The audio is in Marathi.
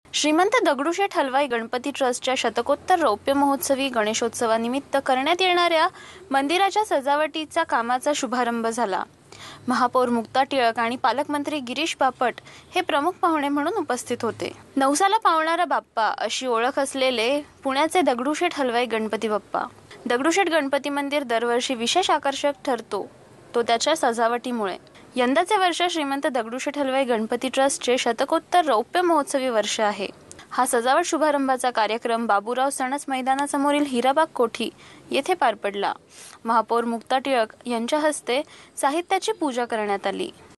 श्रीमंत दगडूशेठ हलवाई गणपती ट्रस्टच्या शतकोत्तर रौप्य महोत्सवी गणेशोत्सवानिमित्त करण्यात येणाऱ्या मंदिराच्या सजावटीचा कामाचा शुभारंभ झाला। महापौर मुक्ता टिळक आणि पालकमंत्री गिरीश बापट हे प्रमुख पाहुणे म्हणून उपस्थित होते। नवसाला पावणारा बाप्पा अशी ओळख असलेले पुण्याचे दगडूशेठ हलवाई गणपती बाप्पा। दगडूशेठ गणपती मंदिर दरवर्षी विशेष आकर्षक ठरतो तो त्याच्या सजावटीमुळे। यंदाचे वर्ष श्रीमंत दगडूशेठ हलवाई गणपती ट्रस्टचे शतकोत्तर रौप्य महोत्सवी वर्ष आहे। हा सजावट शुभारंभाचा कार्यक्रम बाबूराव सणस मैदानासमोरील हिराबाग कोठी येथे पार पडला। महापौर मुक्ता टिळक यांच्या हस्ते साहित्याची पूजा करण्यात आली।